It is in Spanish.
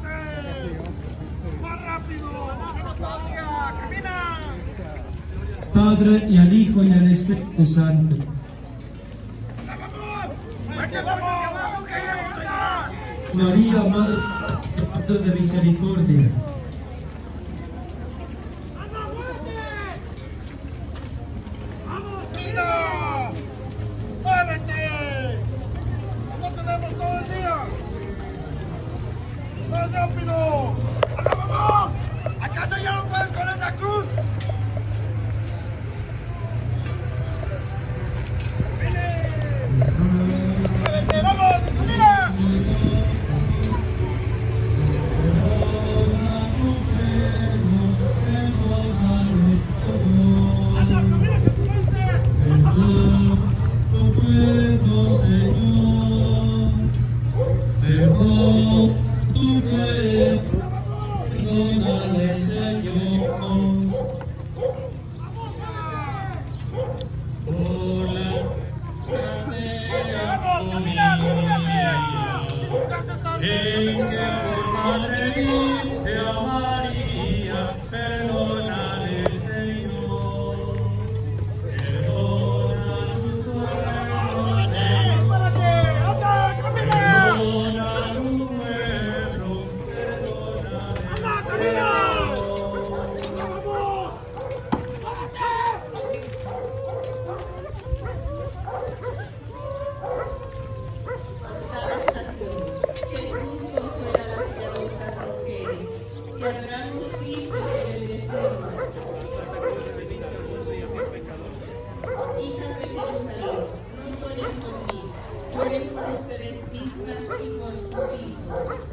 Padre y al Hijo y al Espíritu Santo. María, Madre de Misericordia. ¡Más rápido! ¡Vamos! ¿Acaso ya no puedes con esa cruz? ¡Vamos! ¡Mira! ¡Anda, camina que tú Perdón, tu fe, perdónale, Señor, por la en que por madre dice a María, perdónale, Señor, perdona tu pueblo, Señor, perdona tu pueblo, perdónale, Jesús consuela a las piadosas mujeres, y adoramos Cristo y te bendecimos. Hijas de Jerusalén, no lloren por mí, lloren por ustedes mismas y por sus hijos.